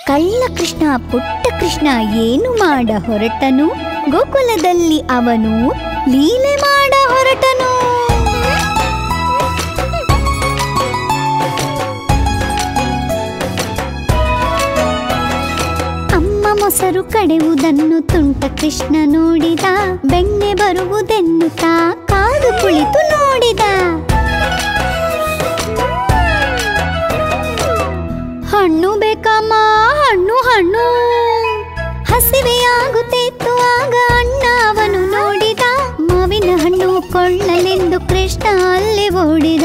ಕಳ್ಳ ಕೃಷ್ಣ ಪುಟ್ಟ ಕೃಷ್ಣ ಏನು ಮಾಡ ಹೊರಟನು, ಗೋಕುಲದಲ್ಲಿ ಅವನು ಲೀಲೆ ಮಾಡ ಹೊರಟನು. ಅಮ್ಮ ಮೊಸರು ಕಡೆಯುವುದನ್ನು ತುಂಟ ಕೃಷ್ಣ ನೋಡಿದ, ಬೆಣ್ಣೆ ಬರುವುದೆನ್ನುತ್ತಾ ಕಾದು ಕುಳಿತು ನೋಡಿದ. ಹಣ್ಣು ಬೇಕಮ್ಮ, ಹಣ್ಣು ಹಣ್ಣು, ಹಸಿವೆಯಾಗುತ್ತಿತ್ತು ಆಗ ಅಣ್ಣ ಅವನು ನೋಡಿದ. ಮಾವಿನ ಹಣ್ಣು ಕೊಳ್ಳಲೆಂದು ಕೃಷ್ಣ ಅಲ್ಲಿ ಓಡಿದ.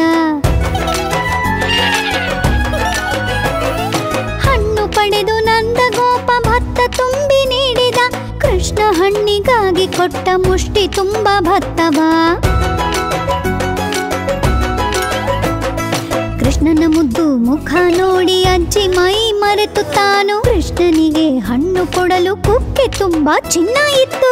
ಹಣ್ಣು ಪಡೆದು ನಂದ ಗೋಪ ಭತ್ತ ತುಂಬಿ ನೀಡಿದ. ಕೃಷ್ಣ ಹಣ್ಣಿಗಾಗಿ ಕೊಟ್ಟ ಮುಷ್ಟಿ ತುಂಬ ಭತ್ತವ. ಕೃಷ್ಣನ ಮುದ್ದು ಮುಖ ನೋಡಿ ಅಜ್ಜಿ ಮೈ ಮರೆತು ತಾನು ಕೃಷ್ಣನಿಗೆ ಹಣ್ಣು ಕೊಡಲು ಕುಕ್ಕೆ ತುಂಬಾ ಚಿನ್ನ ಇತ್ತು.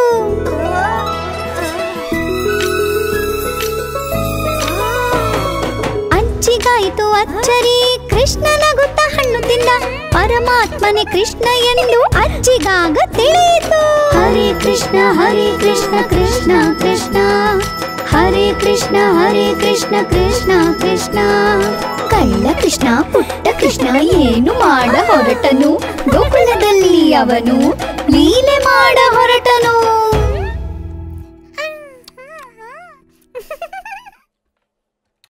ಅಜ್ಜಿಗಾಯಿತು ಅಚ್ಚರಿ, ಕೃಷ್ಣ ನಗುತ್ತ ಹಣ್ಣು ತಿಂದ. ಪರಮಾತ್ಮನೇ ಕೃಷ್ಣ ಎಂದು ಅಜ್ಜಿಗಾಗ ತಿಳಿಯಿತು. ಹರೇ ಕೃಷ್ಣ ಕೃಷ್ಣ ಕೃಷ್ಣ, ಹರೇ ಕೃಷ್ಣ ಕೃಷ್ಣ ಕೃಷ್ಣ. ಕಳ್ಳ ಕೃಷ್ಣ ಪುಟ್ಟ ಕೃಷ್ಣ ಏನು ಮಾಡ ಹೊರಟನು, ಗೋಕುಲದಲ್ಲಿ ಅವನು ಲೀಲೆ ಮಾಡ ಹೊರಟನು.